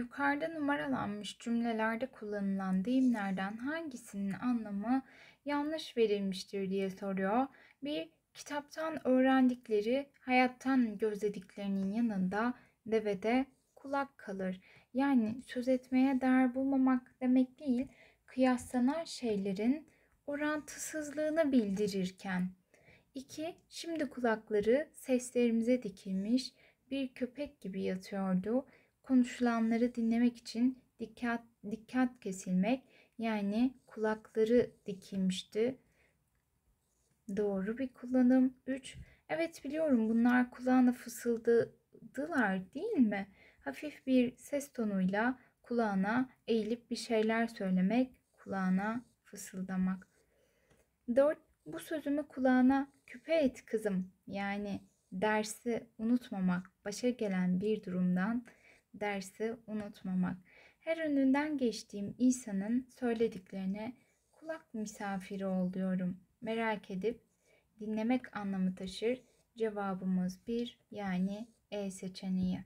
Yukarıda numaralanmış cümlelerde kullanılan deyimlerden hangisinin anlamı yanlış verilmiştir diye soruyor. Bir, kitaptan öğrendikleri hayattan gözlediklerinin yanında devede kulak kalır. Yani söz etmeye değer bulmamak demek değil, kıyaslanan şeylerin orantısızlığını bildirirken. 2. Şimdi kulakları seslerimize dikilmiş bir köpek gibi yatıyordu. Konuşulanları dinlemek için dikkat kesilmek, yani kulakları dikilmişti. Doğru bir kullanım. 3. Evet biliyorum, bunlar kulağına fısıldadılar değil mi? Hafif bir ses tonuyla kulağına eğilip bir şeyler söylemek, kulağına fısıldamak. 4. Bu sözümü kulağına küpe et kızım. Yani dersi unutmamak, başa gelen bir durumdan dersi unutmamak. Her önünden geçtiğim insanın söylediklerine kulak misafiri oluyorum. Merak edip dinlemek anlamı taşır. Cevabımız 1, yani E seçeneği.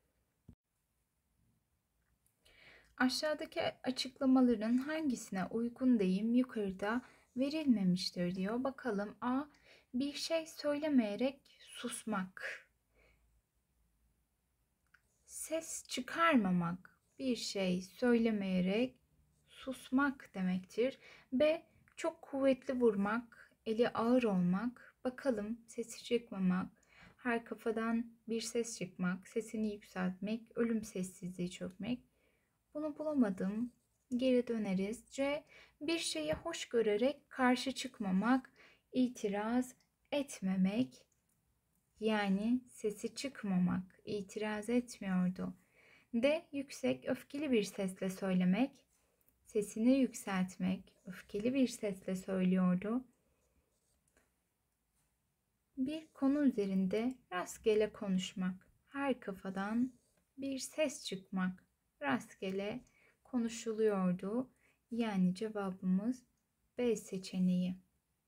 Aşağıdaki açıklamaların hangisine uygun deyim yukarıda verilmemiştir diyor. Bakalım. A. Bir şey söylemeyerek susmak. Ses çıkarmamak. Bir şey söylemeyerek susmak demektir. B. Çok kuvvetli vurmak, eli ağır olmak. Bakalım, sesi çıkmamak, her kafadan bir ses çıkmak, sesini yükseltmek, ölüm sessizliği çökmek. Bunu bulamadım. Geri döneriz. C. Bir şeyi hoş görerek karşı çıkmamak, itiraz etmemek. Yani sesi çıkmamak, itiraz etmiyordu. D. Yüksek, öfkeli bir sesle söylemek, sesini yükseltmek, öfkeli bir sesle söylüyordu. Bir konu üzerinde rastgele konuşmak, her kafadan bir ses çıkmak, rastgele konuşuluyordu. Yani cevabımız B seçeneği.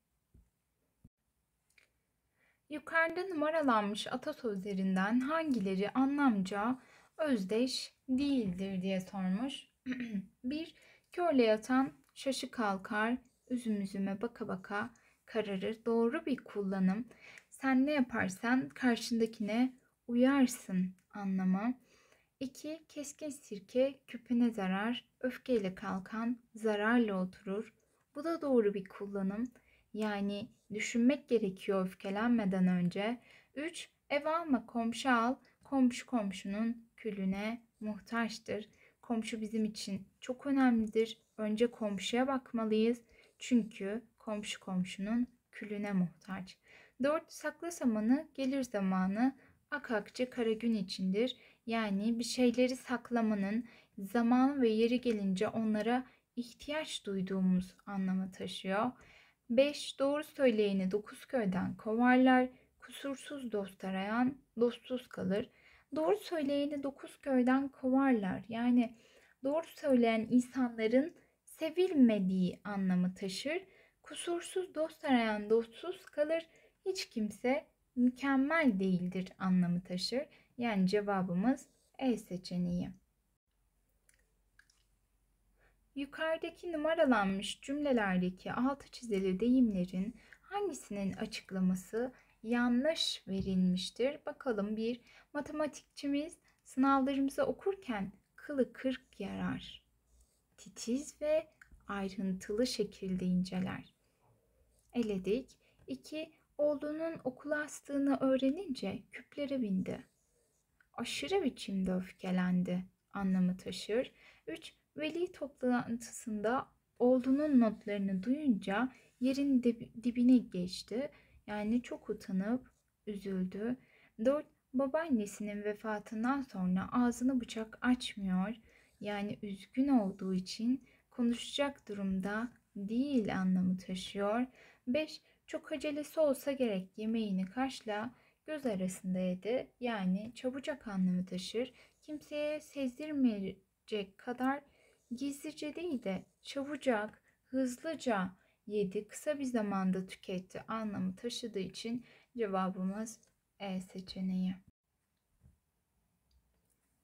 Yukarıda numaralanmış atasözlerinden hangileri anlamca özdeş değildir diye sormuş. 1. Körle yatan şaşı kalkar, üzüm üzüme baka baka kararır. Doğru bir kullanım. Sen ne yaparsan karşındakine uyarsın anlamı. 2. Keskin sirke küpüne zarar, öfkeyle kalkan zararla oturur. Bu da doğru bir kullanım. Yani düşünmek gerekiyor öfkelenmeden önce. 3. Ev alma komşu al, komşu komşunun külüne muhtaçtır. Komşu bizim için çok önemlidir. Önce komşuya bakmalıyız. Çünkü komşu komşunun külüne muhtaç. 4. Sakla samanı gelir zamanı, ak akçe kara gün içindir. Yani bir şeyleri saklamanın zamanı ve yeri gelince onlara ihtiyaç duyduğumuz anlamı taşıyor. 5. Doğru söyleyeni 9 köyden kovarlar, kusursuz dost arayan dostsuz kalır. Doğru söyleyeni 9 köyden kovarlar. Yani doğru söyleyen insanların sevilmediği anlamı taşır. Kusursuz dost arayan dostsuz kalır. Hiç kimse mükemmel değildir anlamı taşır. Yani cevabımız E seçeneği. Yukarıdaki numaralanmış cümlelerdeki altı çizili deyimlerin hangisinin açıklaması yanlış verilmiştir? Bakalım. 1. Matematikçimiz sınavlarımızı okurken kılı kırk yarar. Titiz ve ayrıntılı şekilde inceler. Eledik. 2. Oğlunun okula astığını öğrenince küplere bindi. Aşırı biçimde öfkelendi anlamı taşır. 3. Veli toplantısında oğlunun notlarını duyunca yerin dibine geçti. Yani çok utanıp üzüldü. 4. Babaannesinin vefatından sonra ağzını bıçak açmıyor. Yani üzgün olduğu için konuşacak durumda değil anlamı taşıyor. 5. Çok acelesi olsa gerek, yemeğini kaşla göz arasında yedi. Yani çabucak anlamı taşır. Kimseye sezdirmeyecek kadar gizlice değil de çabucak, hızlıca yedi, kısa bir zamanda tüketti anlamı taşıdığı için cevabımız E seçeneği.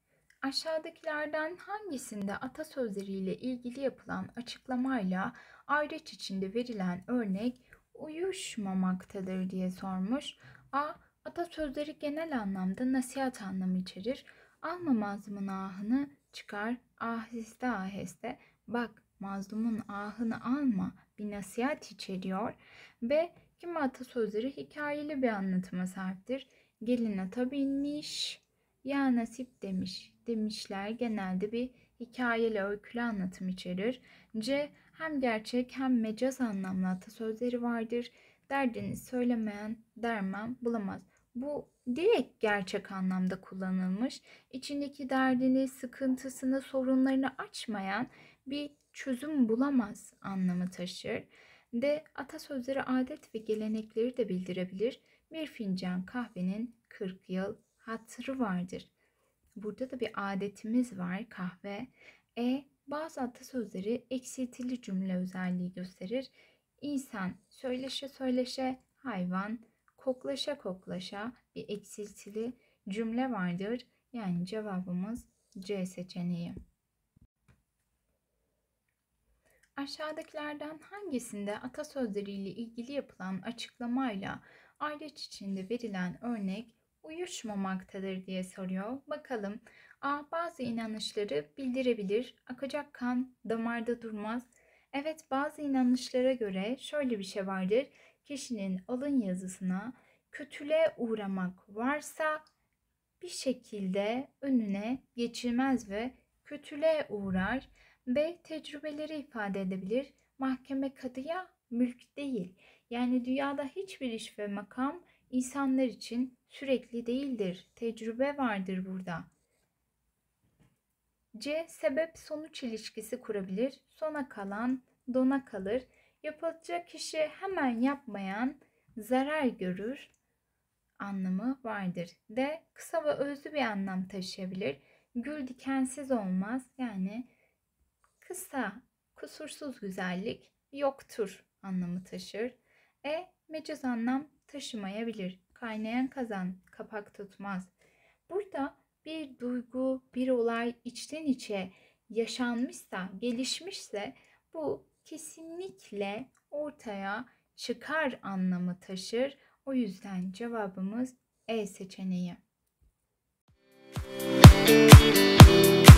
Aşağıdakilerden hangisinde atasözleriyle ilgili yapılan açıklamayla ayraç içinde verilen örnek uyuşmamaktadır diye sormuş. A. Atasözleri genel anlamda nasihat anlamı içerir. Alma mazlumun ahını, çıkar aheste aheste. Bak, mazlumun ahını alma, bir nasihat içeriyor. B. Kimi atasözleri hikayeli bir anlatıma sahiptir. Gelin ata binmiş, ya nasip demiş. Demişler genelde bir hikayeli öykülü anlatım içerir. C. Hem gerçek hem mecaz anlamlı atasözleri vardır. Derdini söylemeyen derman bulamaz. Bu direkt gerçek anlamda kullanılmış. İçindeki derdini, sıkıntısını, sorunlarını açmayan bir çözüm bulamaz anlamı taşır. D. Atasözleri adet ve gelenekleri de bildirebilir. Bir fincan kahvenin 40 yıl hatırı vardır. Burada da bir adetimiz var, kahve. Bazı atasözleri eksiltili cümle özelliği gösterir. İnsan söyleşe söyleşe, hayvan koklaşa koklaşa, bir eksiltili cümle vardır. Yani cevabımız C seçeneği. Aşağıdakilerden hangisinde atasözleriyle ilgili yapılan açıklamayla ayraç içinde verilen örnek uyuşmamaktadır diye soruyor. Bakalım. A. Bazı inanışları bildirebilir. Akacak kan damarda durmaz. Evet, bazı inanışlara göre şöyle bir şey vardır. Kişinin alın yazısına kötülüğe uğramak varsa bir şekilde önüne geçilmez ve kötülüğe uğrar. B. Tecrübeleri ifade edebilir. Mahkeme kadıya mülk değil. Yani dünyada hiçbir iş ve makam insanlar için sürekli değildir. Tecrübe vardır burada. C. Sebep sonuç ilişkisi kurabilir. Sona kalan dona kalır. Yapılacak işi hemen yapmayan zarar görür anlamı vardır. D. Kısa ve özlü bir anlam taşıyabilir. Gül dikensiz olmaz. Yani kısa, kusursuz güzellik yoktur anlamı taşır. Mecaz anlam taşımayabilir. Kaynayan kazan kapak tutmaz. Burada bir duygu, bir olay içten içe yaşanmışsa, gelişmişse bu kesinlikle ortaya çıkar anlamı taşır. O yüzden cevabımız E seçeneği.